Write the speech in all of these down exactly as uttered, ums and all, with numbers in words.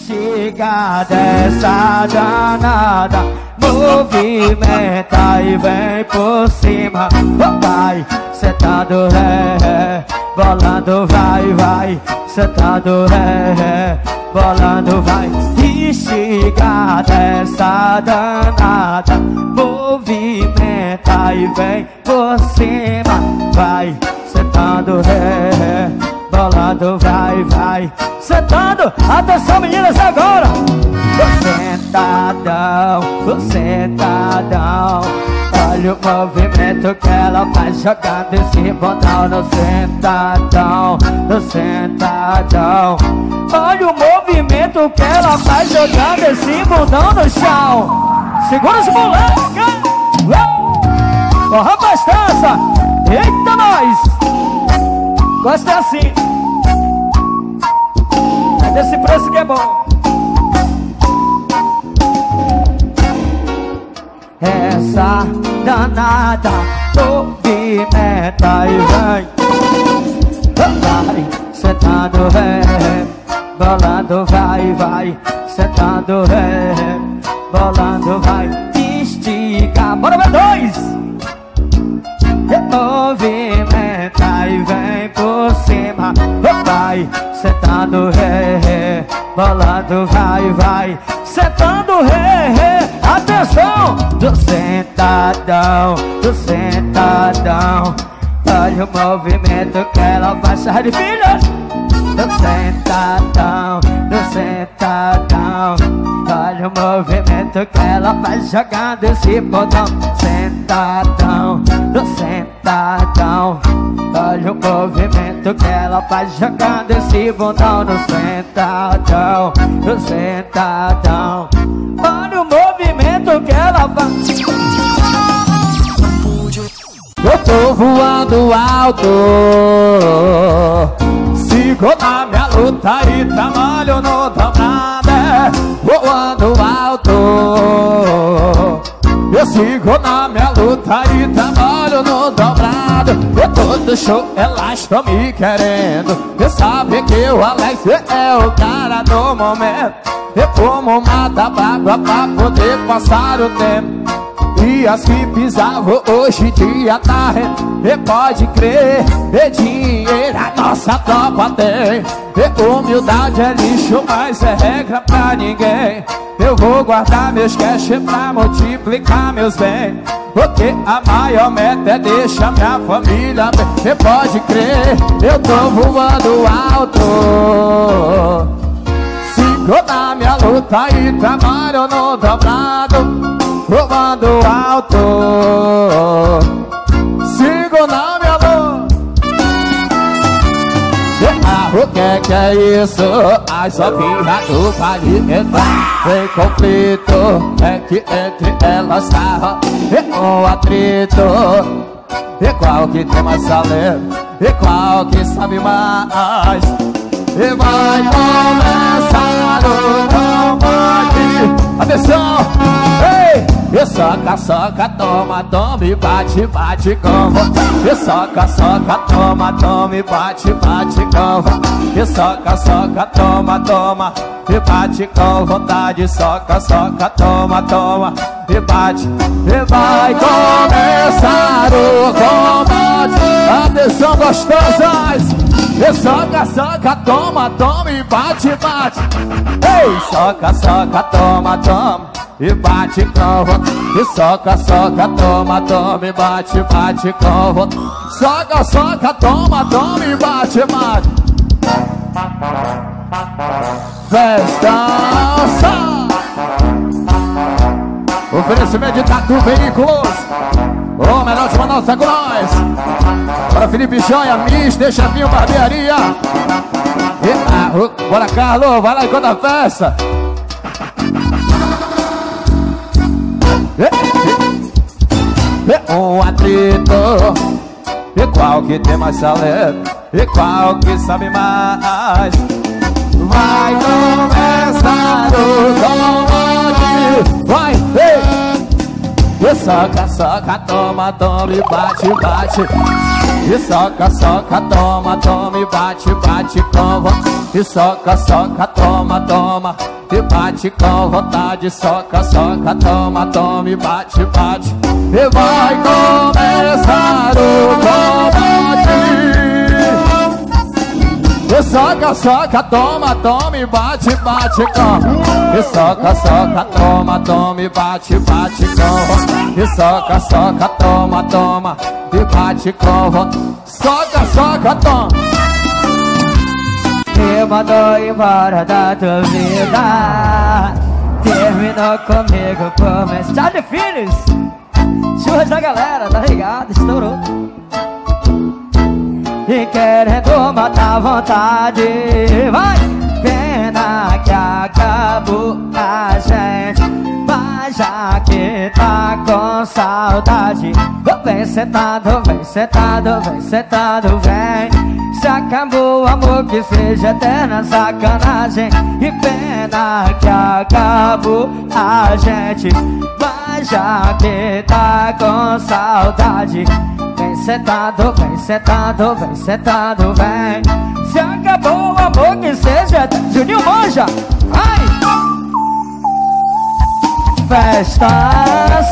Instiga dessa danada, movimenta e vem por cima. Vai, sentado, é, bolando, vai, vai, sentado, é, bolando, vai. Instiga dessa danada, movimenta e vem por cima. Vai, sentado, é, bolando, vai, vai, sentando. Atenção, meninas, agora. Tô sentadão, tô sentadão. Olha o movimento que ela faz jogando esse botão. No sentadão, no sentadão. Olha o movimento que ela faz jogando esse bundão no chão. Segura os moleques. Corra bastante. Eita, nós. Gosta assim. É desse preço que é bom. Essa danada movimenta e vem. Vai, sentado, vem. Bolando, vai, vai. Sentado, vem. Bolando, vai. Instiga. Bora ver dois. Movimenta e vem por cima. Vai, sentado, ré, ré. Bolando, vai, vai. Sentando, ré, ré. Atenção! Do sentadão, do sentadão. Olha o movimento que ela faz. Sai de filha. Do sentadão, do sentadão. Olha o movimento que ela faz jogando esse botão. Sentadão, do sentadão. Olha o movimento que ela faz jogando esse botão. No sentadão, do sentadão. Olha o movimento que ela faz. Eu tô voando alto, sigo na minha luta e trabalho no dobrada. Voando alto, eu sigo na minha luta e trabalho no dobrado. Eu tô do show, elas estão me querendo. Eu sabe que o Alex é o cara do momento. Eu como uma tabaca pra poder passar o tempo. E as que pisavam hoje em dia tá rendo. E pode crer, e dinheiro a nossa tropa tem. E humildade é lixo, mas é regra pra ninguém. Eu vou guardar meus cash pra multiplicar meus bens. Porque a maior meta é deixar minha família bem. E pode crer, eu tô voando alto. Sigo na minha luta e trabalho no dobrado. Voando alto, sigo na minha lua. Ah, o que é que é isso? As ovinhas do vale entrar em conflito. É que entre elas tá um atrito. E qual que tem mais salero? E qual que sabe mais? E vai começar o combate. Atenção! Ei! E soca, soca, toma, toma e bate, bate com vontade. E soca, soca, toma, toma e bate, bate com vontade. E soca, soca, toma, toma e bate com vontade. Soca, soca, toma, toma e bate. E vai começar o combate. Atenção, gostosas! E soca, soca, toma, toma e bate, bate. Ei, soca, soca, toma, toma e bate com vontade. E soca, soca, toma, toma e bate, bate com vontade. Soca, soca, toma, toma e bate, bate. Festança. Oferecimento de Tatu Veículos, o melhor de Manaus é com nós. Para Felipe Joia, mister, Chefinho, barbearia. E, ah, bora, Carlos, vai lá e conta a festa. É um atrito. E qual que tem mais salero? E qual que sabe mais? Vai começar o combate. Vai, ei! E soca, soca, toma, toma e bate, bate. E soca, soca, toma, toma e bate, bate com vontade. E soca, soca, toma, toma e bate com vontade. Soca, soca, toma, toma e bate, bate. E vai começar o combate. E soca, soca, toma, toma e bate, bate com. E soca, soca, toma, toma e bate, bate com. E soca, soca, toma, toma e bate com. Soca, soca, toma. Me mandou embora da tua vida, terminou comigo por mensagem, filhos. Churras da galera, tá ligado? Estourou. E querendo matar a vontade, vai! Pena que acabou a gente, mas já que tá com saudade, vem sentado, vem sentado, vem sentado, vem. Se acabou o amor, que seja eterna sacanagem. E pena que acabou a gente, mas já que tá com saudade, vem sentado, vem sentado, vem sentado, vem. Se acabou o amor, que seja eterna. Juninho Manja, vai! Festas,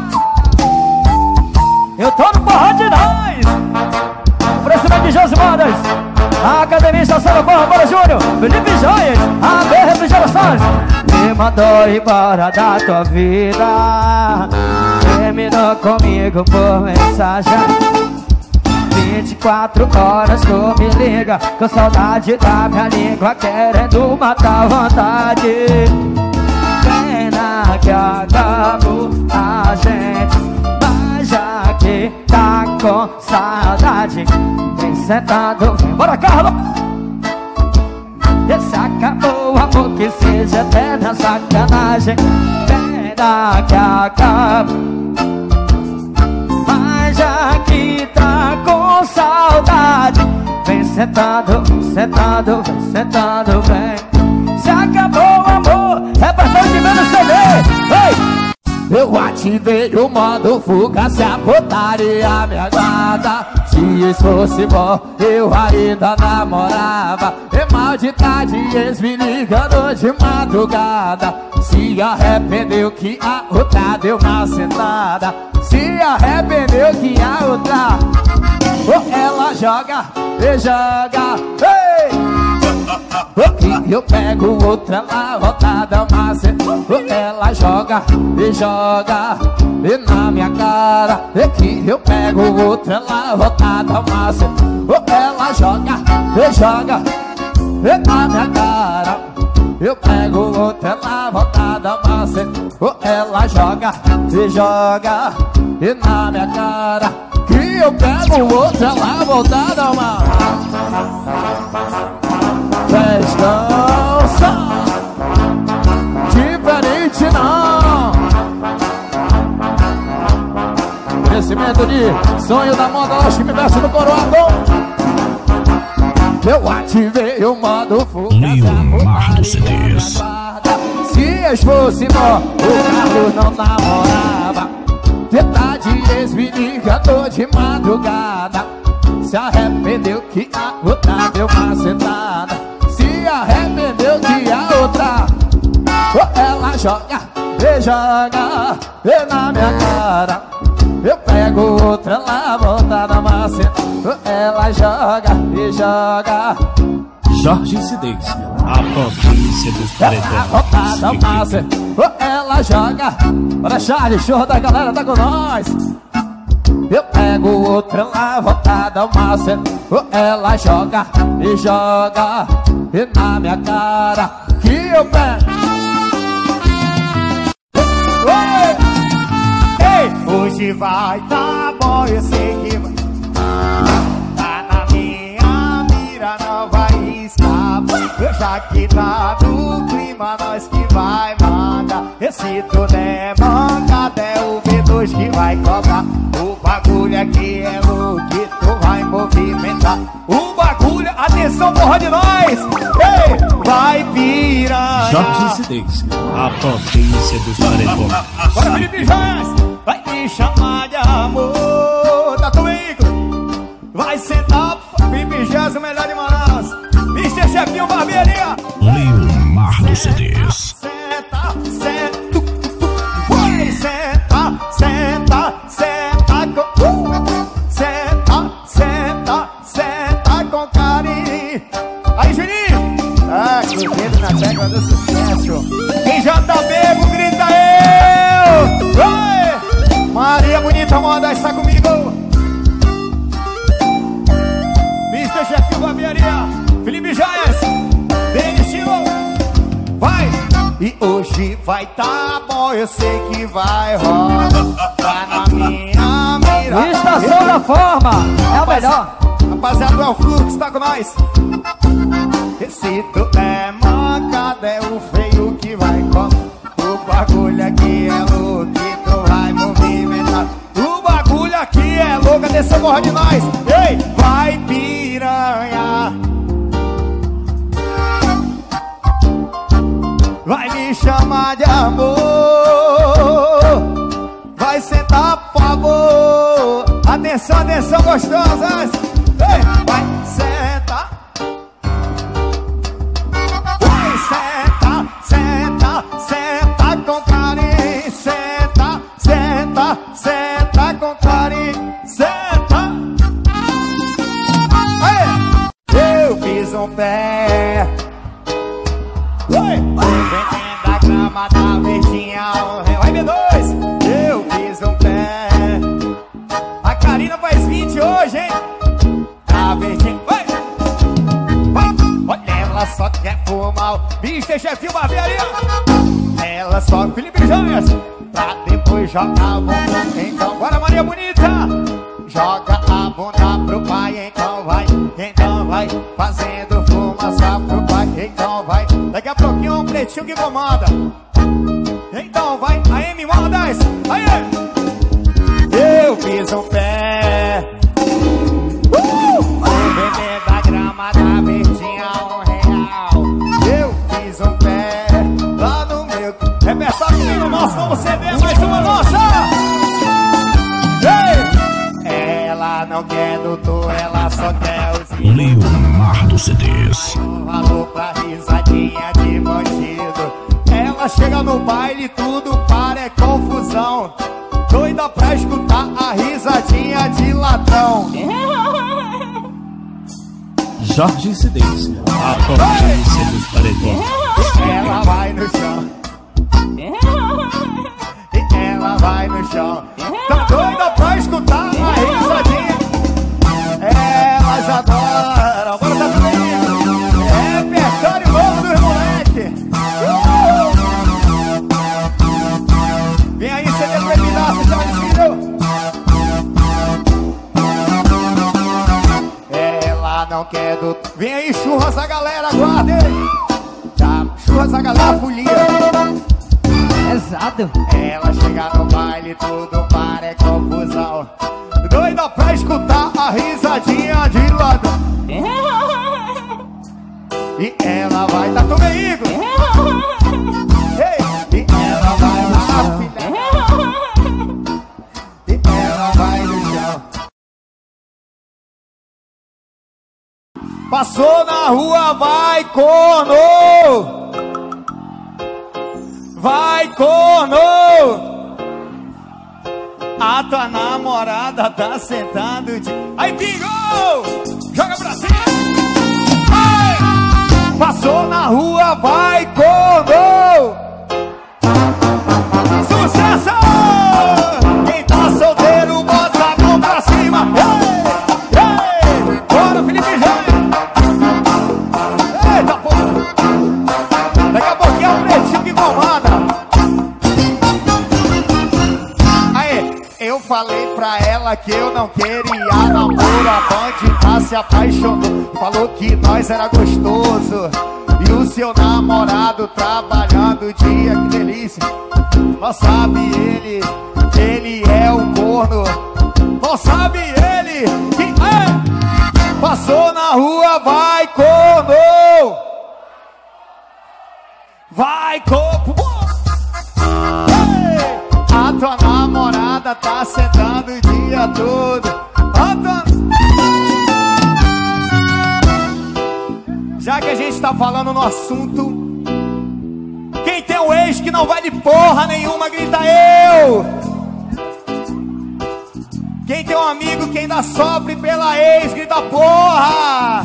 eu tô no Porra de Nós. Oferecimento de Josimadas, a Academia Estação do Porra, Bora Júnior, Felipe Joias, a B Refrigerações. Me mandou embora da tua vida, terminou comigo por mensagem. Vinte e quatro horas tu me liga, com saudade da minha língua, querendo matar a vontade. Pena que acabou a gente, mas já que tá com saudade, vem sentado, vem. Bora, Carlos! Esse acabou o amor, que seja eterna sacanagem. Pena que acabou, mas já que tá com saudade, vem sentado, vem sentado, vem sentado, vem. Se acabou o amor, é pra todo mundo no C D. Ei! Eu ativei o modo fuga, se a putaria me aguarda. Se isso fosse bom, eu ainda namorava. E maldita de ex me ligando de madrugada. Se arrependeu que a outra deu uma sentada. Se arrependeu que a outra, oh, ela joga e joga, ei! Oh, eu pego outra, ela volta da massa. Oh, ela joga e joga e na minha cara. E que eu pego outra, ela volta da massa. Oh, ela joga e joga e na minha cara. Eu pego outra, ela volta da massa. Oh, ela joga e joga e na minha cara. Que eu pego outra, ela volta da massa. Festão só diferente não. Crescimento de sonho da moda, acho que me desce no coroador. Eu ativei o modo fuga, Leonardo C Ds. se ex fosse bom, o Carlos não namorava. Verdade, ex me ligando de madrugada. Se arrependeu que a outra deu uma sentada. Se arrependeu que a outra, oh, ela joga e joga e na minha cara. Eu pego outra, ela volta na massa. Oh, ela joga e joga. Jorge Cidez, a potência dos paredões. Ela volta na massa. Oh, ela joga. Bora, Charles, show da galera, tá com nós. Eu pego outra, ela volta da massa. Oh, ela joga e joga e na minha cara. Que eu pego. Ei, hoje vai tá bom, eu sei que vai. Tá na minha mira, não vai escapar. Eu já que tá no clima, nós que vai mandar. Esse tu é mancada, é o B dois que vai cobrar. O bagulho aqui é o que tu vai movimentar. O bagulho, atenção, porra de nós! Ei, vai piranha. Jorge Cidez, a potência dos paredões. Bora, Felipe Joias! Vai! me chamar de amor. Tá comigo? Vai sentar, Felipe Jazz, o melhor de Manaus. mister Chefinho Barbearia. Leomar dos C Ds. Senta, senta, vai, senta, senta, senta com, uh, senta, senta, senta com carinho. Aí, Juninho. Ah, cruzeiro na tecla do sucesso. Quem já tá bebo, grita eu. Vai. Maria Bonita Moda está comigo. mister Chefinho Barbearia. Felipe Jaias. Denis Tio. Vai. E hoje vai tá bom, eu sei que vai rolar. Tá na minha mira. Estação da Forma é o melhor. Rapaziada, é o Fluxo, tá com nós. Esse tu é mancada, é o feio que vai com. O bagulho aqui é louco, que tu vai movimentar. O bagulho aqui é louco, desceu morra de nós. Ei, vai piranha. Vai me chamar de amor. Vai sentar, por favor. Atenção, atenção, gostosas. Ei, vai sentar. Vai sentar, senta, senta com carinho. Senta, senta, senta com carinho. Senta. Ei, eu fiz um pé. Oi! Da grama da verdinha, vai B dois. Eu fiz um pé. A Karina faz vinte hoje, hein? Tá verdinha, vai! Vai! Olha, ela só quer fumar. mister Chefinho Barbearia. Ela só Felipe Jaias. Pra depois jogar a bunda. Então bora, Maria Bonita. Joga a bunda pro pai, então vai. Então vai, fazendo fumaça pro pai. Então vai, daqui a pouquinho um pretinho que comanda. Então vai, a M Modas. Aí, eu fiz um pé. Uh! O bebê da grama da verdinha, um real. Eu fiz um pé lá no meu repertório comigo, nosso novo C D, mais uma nossa. Ei! Ela não quer doutor, ela só quer os Leomar dos C Ds. Falou pra risadinha de bandido. Ela chega no baile, tudo para é confusão. Doida pra escutar a risadinha de ladrão. Jorge C Ds. A potência dos paredões. Ela vai no chão. E ela vai no chão. Tá doida pra escutar a risadinha. Elas adoram. Bora, tá tudo aí. É repertório novo dos moleque. Vem aí, C D pra me dar, você já desfilou. Ela não quer do... Vem aí, churras a galera, aguardem. Tá, churras a galera, folia. Exato. Ela chega no baile, tudo para é confusão. Doida pra escutar a risadinha de ladrão. E ela vai, tá comigo. Ei, e ela vai lá, filha. E ela vai no chão. Passou na rua, vai corno. Vai corno. A tua namorada tá sentando de... Aí, bingo! Joga pra cima! Vai! Passou na rua, vai, corno! Sucesso! Quem tá solteiro, bota a mão pra cima! Ei! Ei! Bora, Felipe Jaias! Eita, porra! Daqui a pouquinho é o pretinho que comanda! Eu falei pra ela que eu não queria namoro. A bandida se apaixonou, falou que nós era gostoso. E o seu namorado trabalhando o dia, que delícia. Não sabe ele, que ele é o corno. Não sabe ele, que é. Passou na rua, vai corno. Vai corpo. A tua namorada mulherada tá sentando o dia todo. Já que a gente tá falando no assunto, quem tem um ex que não vale porra nenhuma, grita eu. Quem tem um amigo que ainda sofre pela ex, grita porra.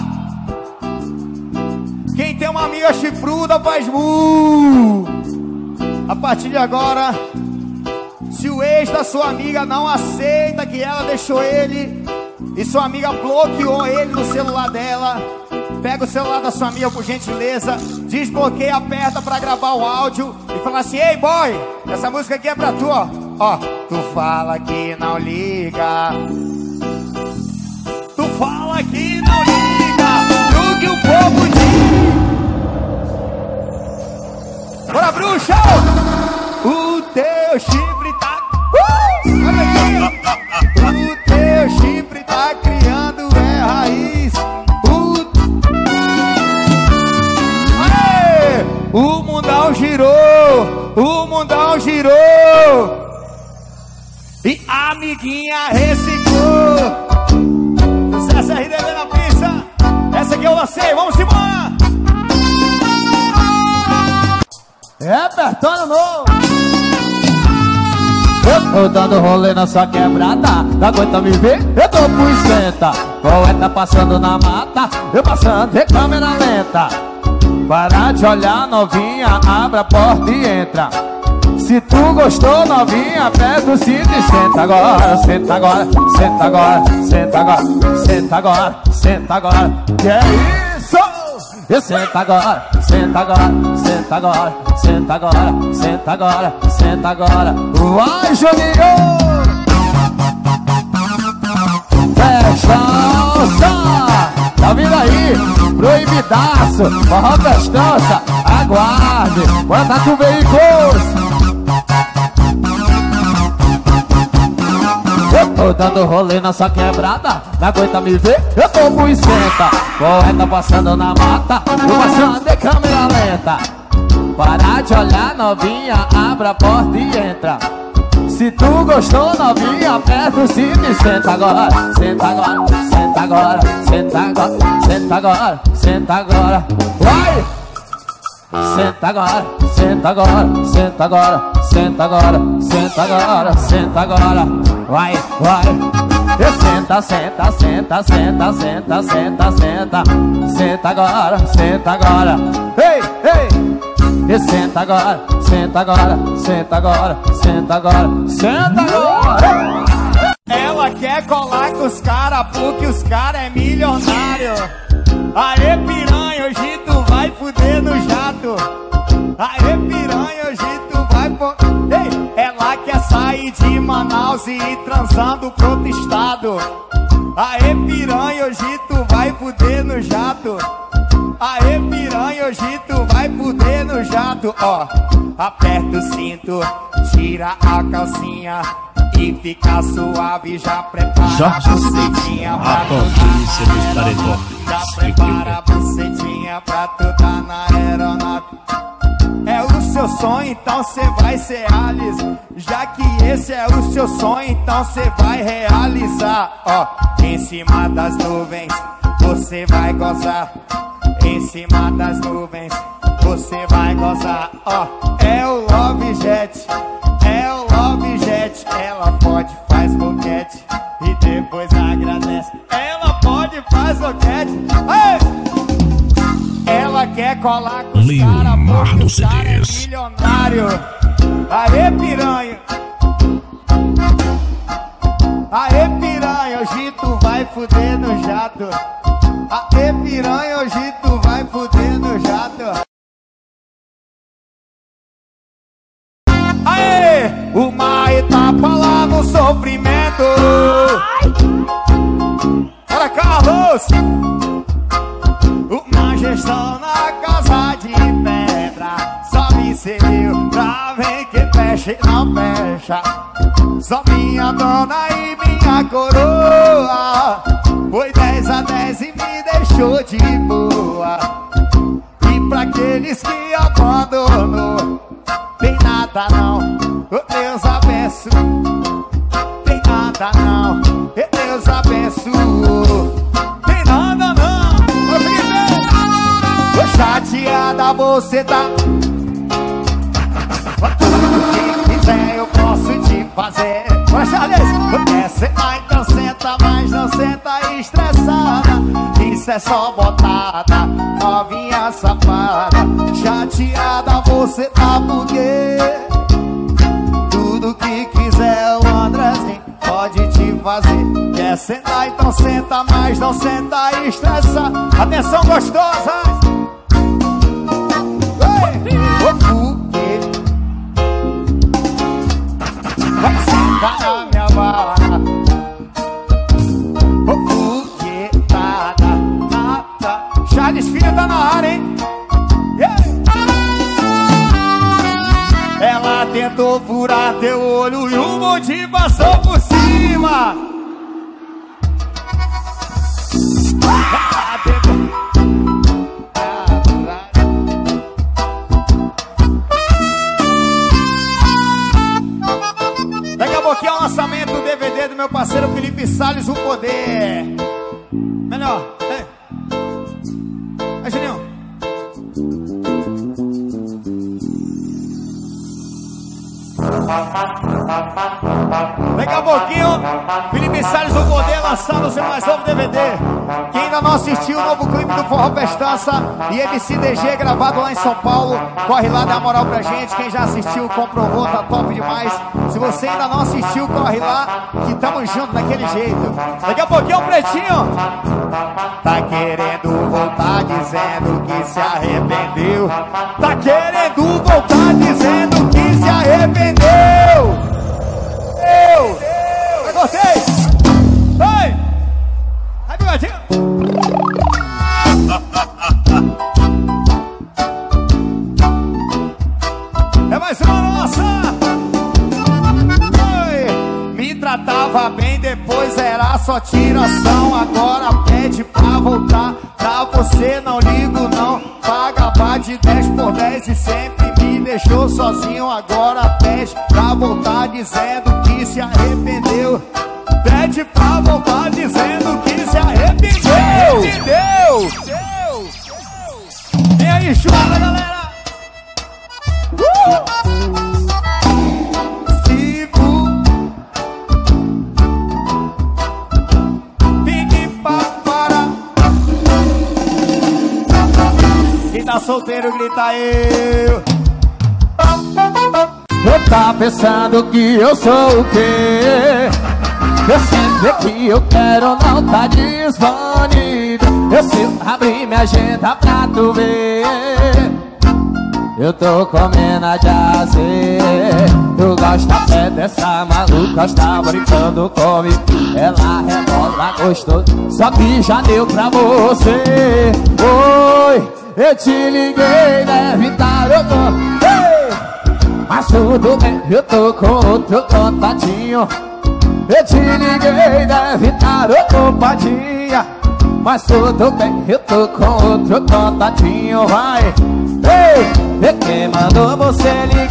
Quem tem uma amiga chifruda, faz mu. A partir de agora, se o ex da sua amiga não aceita que ela deixou ele e sua amiga bloqueou ele no celular dela, pega o celular da sua amiga por gentileza, desbloqueia, aperta pra gravar o áudio e fala assim: ei boy, essa música aqui é pra tu, ó. Ó, tu fala que não liga, tu fala que não liga no que o povo diz. Bora, bruxa! O teu chifre tá... Uh! Olha aqui! O teu chifre tá criando é raiz. O mundão girou, o mundão girou e a amiguinha reciclou. Sucesso R D B na pista. Essa aqui eu lancei, vamos embora. É Bertano novo. Eu tô dando rolê na sua quebrada, não aguenta me ver? Eu tô por esquenta. Poeta passando na mata, eu passando de câmera lenta. Para de olhar, novinha, abre a porta e entra. Se tu gostou, novinha, aperta o cinto e senta agora, senta agora, senta agora, senta agora, senta agora, senta agora. Que é isso? E senta agora, senta agora, senta agora, senta agora, senta agora, senta agora. Vai, Juninho! Festança! Tá vindo aí, proibidaço, forró festança, aguarde, bota tu veículos. Eu tô dando rolê na sua quebrada, não aguenta me ver? Eu tô por esquenta. Poeta passando na mata, eu passando de câmera lenta. Para de olhar, novinha, abre a porta e entra. Se tu gostou, novinha, aperta o cinto e senta agora, senta agora, senta agora, senta agora, senta agora, senta agora. Vai! Senta agora, senta agora, senta agora, senta agora, senta agora, senta agora. Vai, vai. E senta, senta, senta, senta, senta, senta, senta. Senta agora, senta agora. Ei, ei. E senta agora, senta agora, senta agora, senta agora, senta agora. Ela quer colar com os caras porque os caras é milionário. Aê piranha, hoje tu vai fuder no jato. Aê piranha, hoje tu vai po... Ei, ela quer sair de Manaus e ir transando pro outro estado. Aê piranha, hoje tu vai fuder no jato. Aê piranha, hoje tu vai fuder no jato. Ó, aperta o cinto, tira a calcinha e fica suave, já prepara Jorge a bucetinha pra a polícia dos paredões. Já prepara a bucetinha pra tu tá na aeronave. É o seu sonho, então cê vai se realizar. Já que esse é o seu sonho, então cê vai realizar. Ó, em cima das nuvens você vai gozar. Em cima das nuvens você vai gozar. Ó, é o Love Jet, é o Love Jet. Ela pode, faz boquete e depois agradece. Ela pode, faz boquete. Ei! Ela quer colar com os caras porque os caras é milionário. Aê piranha, aê piranha, hoje tu vai fuder no jato. Aê piranha, hoje tu vai fuder no jato. Aê, uma etapa lá no sofrimento. Bora, Carlos! Uma gestão na casa de pedra. Só me serviu pra ver que fecha e não fecha. Só minha dona e minha coroa. Foi dez a dez e me deixou de boa. E pra aqueles que abandonou, tem nada não, oh Deus abençoe. nada não, e Deus abençoe. Tem nada não. Ô Felipe, tô chateada, você tá. Tudo que quiser eu posso te fazer. Bora, Charles! Quer sentar, então senta, mas não senta estressada. Isso é só botada, novinha safada. Chateada você tá porque tudo que quiser o Andrezinho pode te fazer. Quer sentar, então senta, mas não senta estressada. Atenção, gostosas! Vai sentar na minha vara, o que nada, nada. Charles Filho tá na área, hein? Yeah. Ela tentou furar teu olho e um monte passou por cima. Ela tentou. Daqui a pouquinho é o lançamento do D V D do meu parceiro Felipe Salles, O Poder. Melhor, é. Aí, Juninho. Daqui a pouquinho, Felipe Salles, O Poder, lançando o seu mais novo D V D. Quem ainda não assistiu o novo clipe do Forró Festança e M C D G gravado lá em São Paulo, corre lá, dá moral pra gente. Quem já assistiu, comprovou, tá top demais. Se você ainda não assistiu, corre lá, que tamo junto daquele jeito. Daqui a pouquinho, o Pretinho tá querendo voltar, dizendo que se arrependeu. Tá querendo voltar, dizendo que se arrependeu. Eu, eu gostei. Vai, vai, bigodinho. É mais uma nossa. Oi. Me tratava bem, depois era só tiração. Agora pede pra voltar. Pra você não ligo não. Pagava de dez por dez e sempre me deixou sozinho. Agora pede pra voltar, dizendo que se arrependeu. Pede pra voltar, dizendo que se arrependeu. Deus! Vem aí, chora, galera! Uh! Sigo. Fique pra fora. Quem tá solteiro grita eu. Eu tá pensando que eu sou o quê? Eu sempre que eu quero não tá disponível. Eu sempre abri minha agenda pra tu ver. Eu tô comendo a jazer. Tu gosta até dessa maluca, está brincando comigo. Ela rebola gostoso, só que já deu pra você. Oi, eu te liguei, deve estar eu tô. Mas tudo bem, eu tô com outro contatinho. Eu te liguei, deve estar ocupadinha. Mas tudo bem, eu tô com outro contatinho. Vai, ei, quem mandou você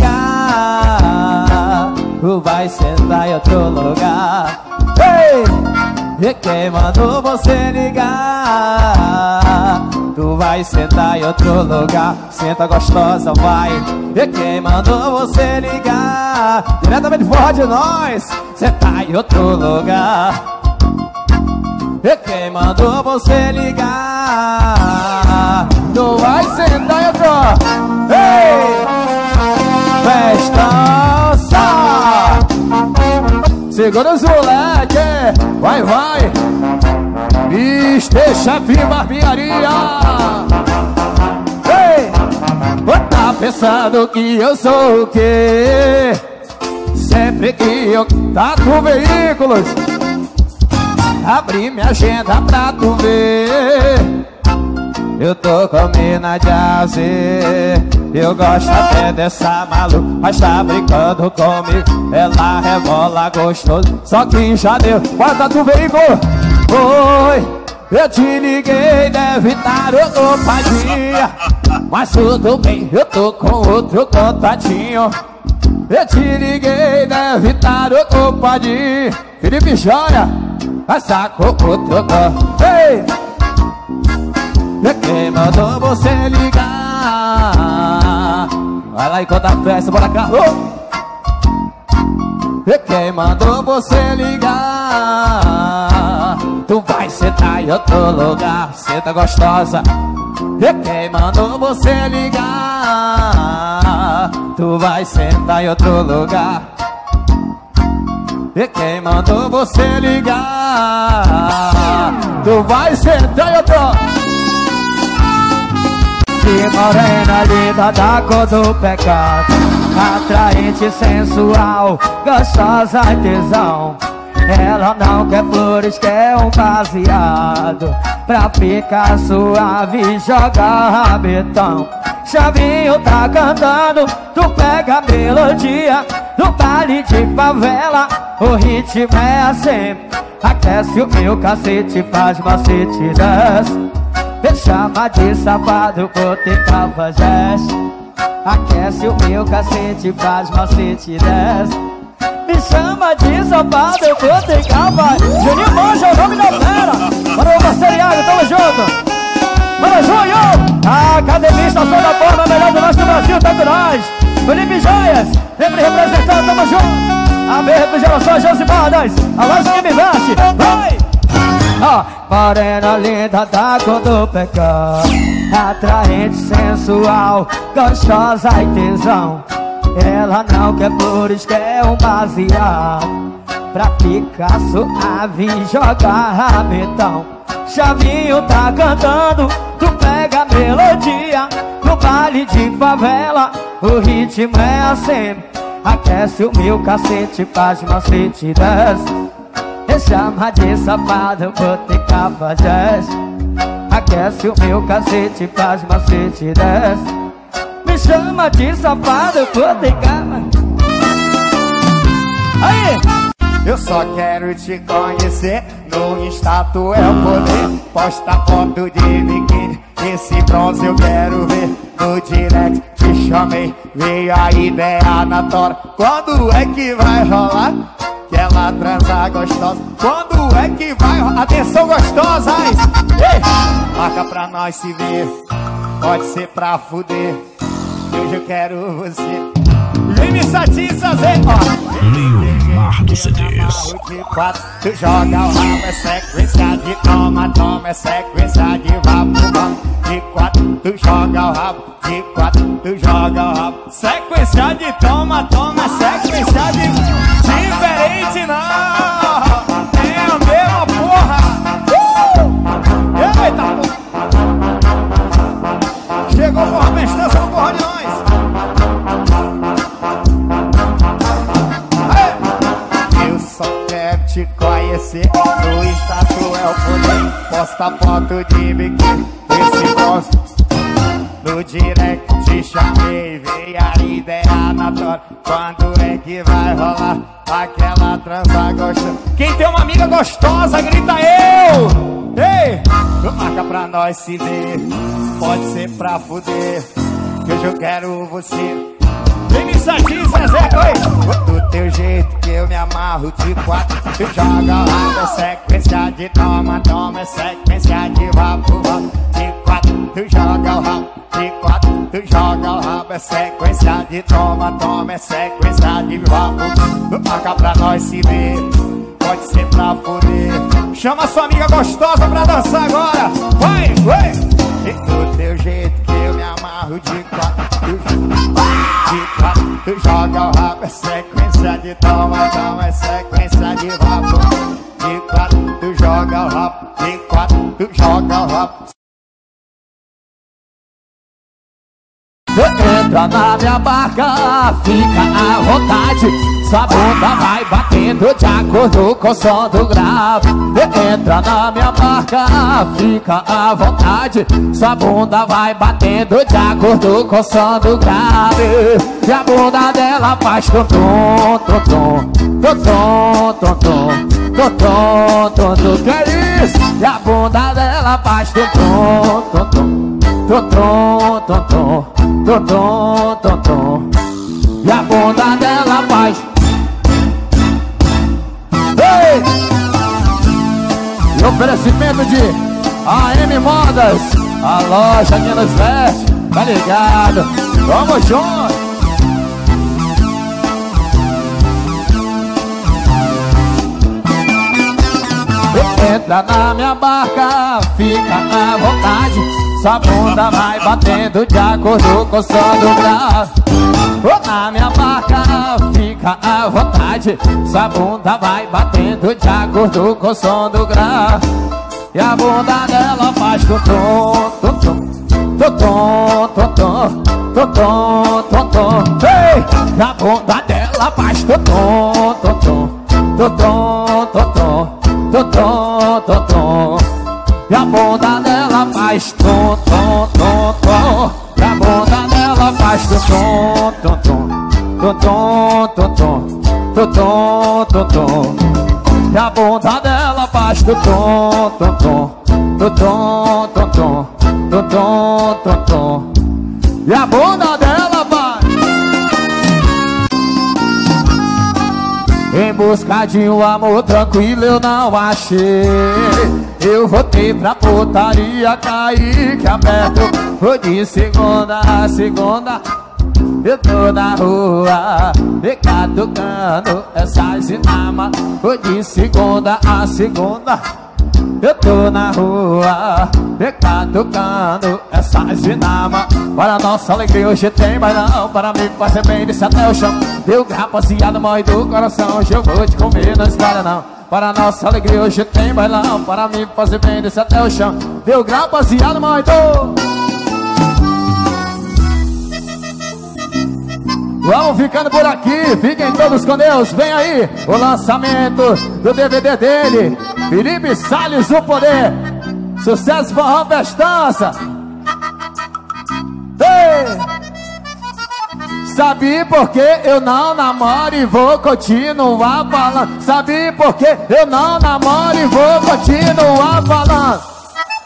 ligar? Tu vai sentar em outro lugar. Ei, quem mandou você ligar? Tu vai sentar em outro lugar. Senta gostosa, vai. E quem mandou você ligar? Diretamente fora de nós. Senta em outro lugar. E quem mandou você ligar? Tu vai sentar em outro. Ei! Festança! Segura os moleque. Vai, vai. mister Chefe Barbearia. Ei! Tá pensando que eu sou o quê? Sempre que eu tá com veículos, abri minha agenda pra tu ver. Eu tô com mina de azer. Eu gosto até dessa maluca, mas tá brincando comigo. Ela rebola gostoso, só que já deu. Guarda tu veículo. Oi, eu te liguei, deve estar ocupadinha. Mas tudo bem, eu tô com outro contatinho. Eu te liguei, deve estar ocupado. Felipe Joia, sacou outro gol. Ei! Quem mandou você ligar? Vai lá e conta a festa, bora cá. Quem mandou você ligar? Tu vai sentar em outro lugar, senta gostosa. Quem mandou você ligar? Tu vai sentar em outro lugar. Quem mandou você ligar? Tu vai sentar em outro. Que morena linda da cor do pecado, atraente, sensual, gostosa e tesão. Ela não quer flores, quer um baseado pra ficar suave e jogar rabetão. Chavinho tá cantando, tu pega a melodia. No baile de favela, o ritmo é assim. Aquece o meu cacete, faz macete, desce. Me chama de safado, vou ter cafajeste. Aquece o meu cacete, faz macete, desce. Me chama de safado, eu vou ter cafajeste. Juninho Manja é o nome da fera. Bora meu parceiro Iago, tamo junto. Bora Junho, a academia Estação da Forma, a melhor do nosso Brasil, tá com nós. Felipe Joias, sempre representando, tamo junto. A minha refrigeração, Josi Bardas, a loja que me veste, vai! Oh, morena linda da cor do pecado, atraente, sensual, gostosa e tesão. Ela não quer flores, quer um baseado pra ficar suave e jogar rabetão. Chavinho tá cantando, tu pega a melodia. No baile de favela, o ritmo é assim. Aquece o meu cacete, faz macete, desce. Me chama de safado, vou ter cafajeste. Aquece o meu cacete, faz macete, desce. Me chama de safado, vou ter cafajeste. Aí! Eu só quero te conhecer, no Insta tu é o poder. Posta foto de biquíni, esse bronze eu quero ver. No direct te chamei, veio a ideia na tora. Quando é que vai rolar? Que ela transa gostosa. Quando é que vai rolar? Atenção gostosas! Ei! Marca pra nós se ver, pode ser pra fuder. Hoje eu quero você. Vem me satisfazer, ó. Leomar dos C Ds. De quatro, tu joga o rabo, é sequência de toma, toma, é sequência de vapo, vamos. De quatro, tu joga o rabo, de quatro, tu joga o rabo. Sequência de toma, toma, é sequência de... Diferente não, é a mesma porra. Uh! Eita porra. Chegou porra, festança no porra de nós. Te conhecer, no Insta tu é o poder. Posta foto de biquíni, esse gosto. No direct te chamei, veio a ideia na tora. Quando é que vai rolar aquela transa gostosa? Quem tem uma amiga gostosa, grita eu! Ei! Marca pra nós se ver, pode ser pra fuder. Que hoje eu quero você. Vem me satisfazer, Zé, oi! Do teu jeito que eu me amarro de quatro. Tu joga o rabo, é sequência de toma, toma, é sequência de vapo, vapo. De quatro, tu joga o rabo, de quatro, tu joga o rabo, é sequência de toma, toma, é sequência de vapo. Marca pra nós se ver, pode ser pra fuder. Chama sua amiga gostosa pra dançar agora, vai, vai! E do teu jeito que eu me amarro de quatro. De quatro, tu joga o rabo, é sequência de toma, toma, é sequência de vapo. De quatro, tu joga o rabo, de quatro, tu joga o rabo. Entra na minha barca, fica à vontade. Sua bunda vai batendo de acordo com o som do grave. Entra na minha barca, fica à vontade. Sua bunda vai batendo de acordo com o som do grave. E a bunda dela faz tum-tum, tum-tum, tum-tum, tum-tum, tum-tum, tum-tum. Que é isso? E a bunda dela faz tum-tum, tum-tum, tum-tum, tum-tum, tum-tum, tum-tum. E a bunda dela oferecimento de A M Modas, a loja que nos veste, tá ligado? Vamos junto! Entra na minha barca, fica à vontade. Sua bunda vai batendo de acordo com o som do grau. Na minha barca, fica à vontade. Sua bunda vai batendo de acordo com o som do grau. E a bunda dela faz tum-tum, tum-tum, tum-tum, tum-tum, tum-tum, tum-tum. Ei! E a bunda dela faz tum-tum, tum-tum, tum-tum, tum-tum, tum-tum, tum-tum. E a bunda dela faz tum-tum, tum-tum. E a bunda dela faz tum-tum, tum-tum, tum-tum, tum-tum, tum-tum, tum-tum. E a bunda dela faz tum-tum, tum-tum, tum-tum, tum-tum, tum-tum, tum-tum. E a bunda dela vai em busca de um amor tranquilo eu não achei. Eu voltei pra putaria, caí que aberto. Foi de segunda a segunda. Eu tô na rua, me catucando essas inamas. Foi de segunda a segunda. Eu tô na rua, me catucando essas inamas. Para nossa alegria hoje tem bailão. Para mim fazer bem desse até o chão. Deu rapaziada, morre do coração. Hoje eu vou te comer, não espalha não. Para nossa alegria hoje tem bailão. Para mim fazer bem desse até o chão. Deu rapaziada, morre do... Vamos ficando por aqui, fiquem todos com Deus. Vem aí o lançamento do D V D dele, Felipe Salles, o Poder. Sucesso forró festança. Ei! Sabe por que eu não namoro e vou continuar falando? Sabe por que eu não namoro e vou continuar falando?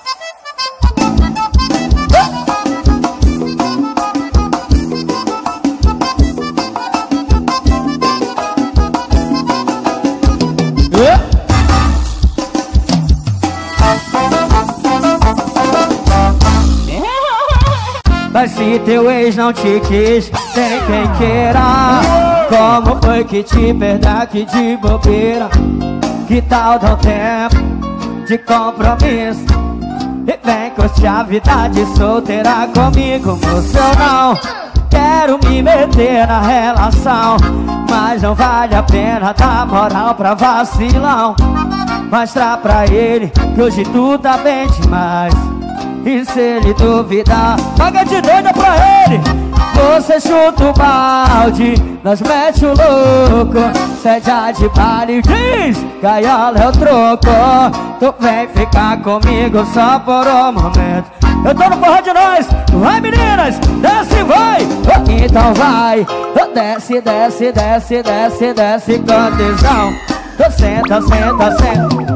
Mas se teu ex não te quis, tem quem queira. Como foi que te perdeu aqui de bobeira? Que tal dar um tempo de compromisso e vem curtir a vida de solteira comigo, moço? Eu não quero me meter na relação, mas não vale a pena dar moral pra vacilão. Mostrar pra ele que hoje tu tá bem demais. E se ele duvidar, paga de doida pra ele. Você chuta o balde, nós mete o louco. Sede de baile, diz, gaiola é o troco. Tu vem ficar comigo só por um momento. Eu tô no forró de nós, vai meninas, desce vai. Então vai, desce, desce, desce, desce, desce com tesão. Tu senta, senta, senta.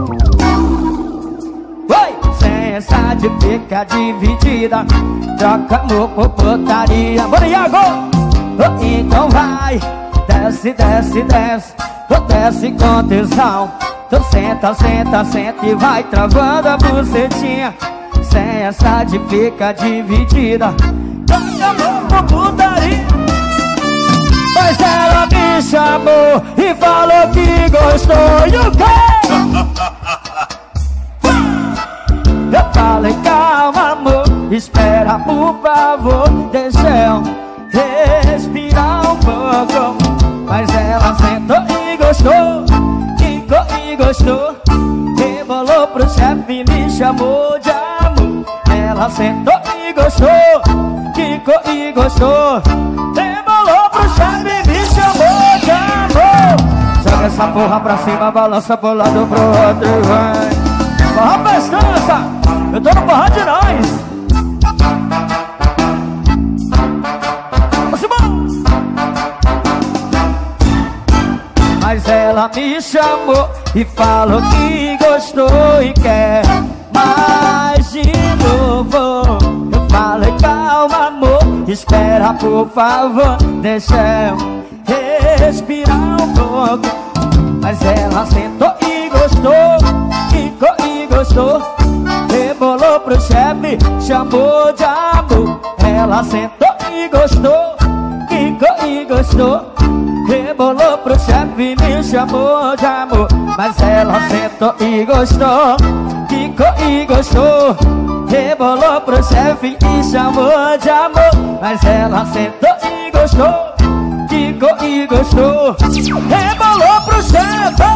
Essa de fica dividida, troca amor por putaria. Bora, Iago! Oh, então vai, desce, desce, desce. Tu desce com tesão. Tu senta, senta, senta e vai travando a bucetinha. Sem essa de fica dividida, troca amor por putaria. Mas ela me chamou e falou que gostou. E o quê? Eu falei, calma amor, espera por favor, deixa eu respirar um pouco. Mas ela sentou e gostou, ficou e gostou. Rebolou pro chefe e me chamou de amor. Ela sentou e gostou, ficou e gostou. Rebolou pro chefe e me chamou de amor. Joga essa porra pra cima, balança pro lado pro outro e vai. Forró festança, eu tô no forró de nós. Mas ela me chamou e falou que gostou e quer mais de novo. Eu falei, calma amor, espera por favor, deixa eu respirar um pouco. Mas ela sentou e gostou, ficou e gostou. gostou, rebolou pro chefe, chamou de amor. Ela sentou e gostou, quicou e gostou, rebolou pro chefe, me chamou de amor. Mas ela sentou e gostou, quicou e gostou, rebolou pro chefe e chamou de amor. Mas ela sentou e gostou, quicou e gostou, rebolou pro chefe.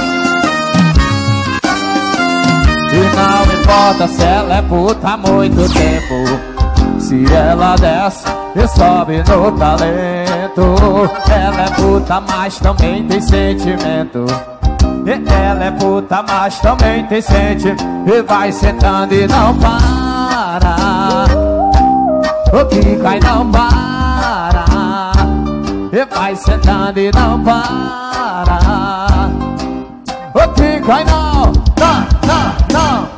E não importa se ela é puta há muito tempo, se ela desce e sobe no talento. Ela é puta, mas também tem sentimento. E ela é puta, mas também tem sentimento. E vai sentando e não para, o que cai não para. E vai sentando e não para, o que cai não, não, não, não.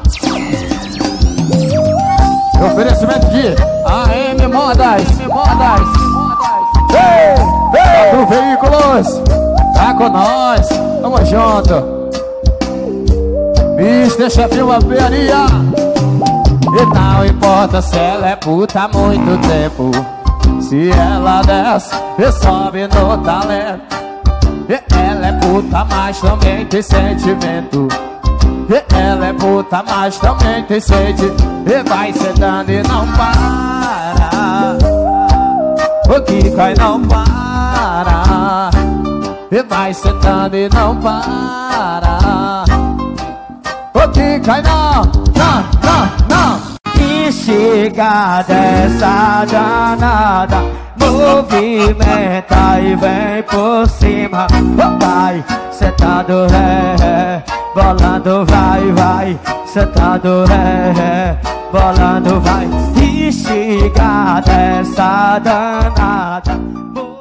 Oferecimento de A M Modas, Modas, Ei, ei, do Veículos, tá com nós, tamo junto. Mister Chefinho Barbearia. E não importa se ela é puta há muito tempo, se ela desce e sobe no talento. E ela é puta, mas também tem sentimento. E ela é puta, mas também tem sede. E vai sentando e não para, o que cai não para. E vai sentando e não para, o que cai não, não, não, não. E chega dessa danada, movimenta e vem por cima. Vai, sentado, é, é, bolando, vai, vai, sentado, é, é, bolando, vai. E chega dessa danada.